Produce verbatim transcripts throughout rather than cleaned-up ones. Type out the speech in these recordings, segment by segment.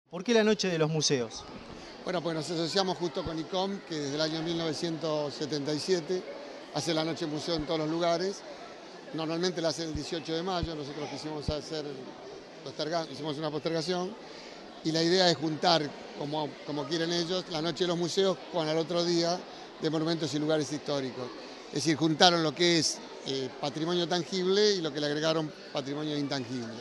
¿Por qué la noche de los museos? Bueno, pues nos asociamos justo con I C O M, que desde el año mil novecientos setenta y siete hace la noche museo en todos los lugares. Normalmente la hacen el dieciocho de mayo, nosotros quisimos hacer, posterga, hicimos una postergación, y la idea es juntar, como, como quieren ellos, la noche de los museos con el otro día de monumentos y lugares históricos. Es decir, juntaron lo que es eh, patrimonio tangible y lo que le agregaron patrimonio intangible.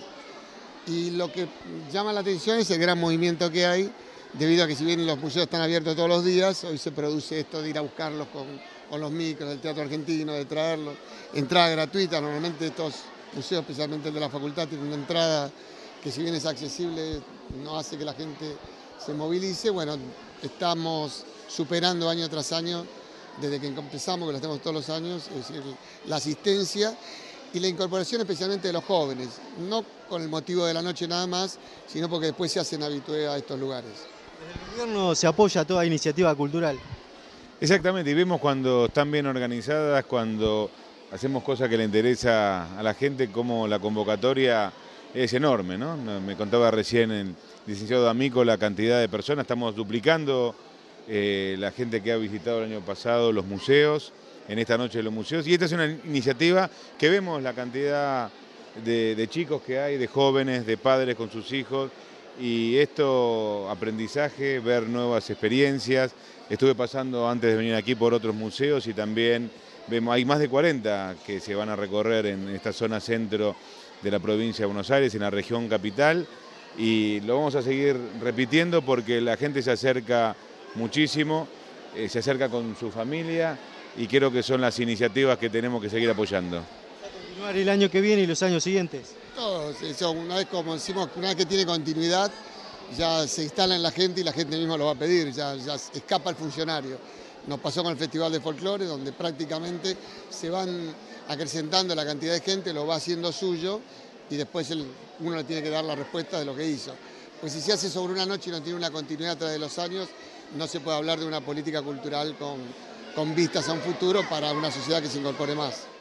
Y lo que llama la atención es el gran movimiento que hay, debido a que si bien los museos están abiertos todos los días, hoy se produce esto de ir a buscarlos con, con los micros del Teatro Argentino, de traerlos, entrada gratuita. Normalmente estos museos, especialmente el de la facultad, tienen una entrada que, si bien es accesible, no hace que la gente se movilice. Bueno, estamos superando año tras año, desde que empezamos, que lo hacemos todos los años, es decir, la asistencia y la incorporación especialmente de los jóvenes, no con el motivo de la noche nada más, sino porque después se hacen habitué a estos lugares. Desde el gobierno se apoya toda iniciativa cultural. Exactamente, y vemos cuando están bien organizadas, cuando hacemos cosas que le interesa a la gente, como la convocatoria es enorme, ¿no? Me contaba recién el licenciado D'Amico la cantidad de personas, estamos duplicando eh, la gente que ha visitado el año pasado los museos, en esta noche de los museos, y esta es una iniciativa que vemos la cantidad de, de chicos que hay, de jóvenes, de padres con sus hijos, y esto, aprendizaje, ver nuevas experiencias. Estuve pasando antes de venir aquí por otros museos y también vemos, hay más de cuarenta que se van a recorrer en esta zona centro de la provincia de Buenos Aires, en la región capital, y lo vamos a seguir repitiendo porque la gente se acerca muchísimo, eh, se acerca con su familia, y creo que son las iniciativas que tenemos que seguir apoyando. ¿Va a continuar el año que viene y los años siguientes? Todos, eso, una vez, como decimos, una vez que tiene continuidad, ya se instala en la gente y la gente misma lo va a pedir, ya, ya escapa el funcionario. Nos pasó con el Festival de Folclore, donde prácticamente se van acrecentando la cantidad de gente, lo va haciendo suyo, y después el, uno le tiene que dar la respuesta de lo que hizo. Pues si se hace sobre una noche y no tiene una continuidad a través de los años, no se puede hablar de una política cultural con, con vistas a un futuro para una sociedad que se incorpore más.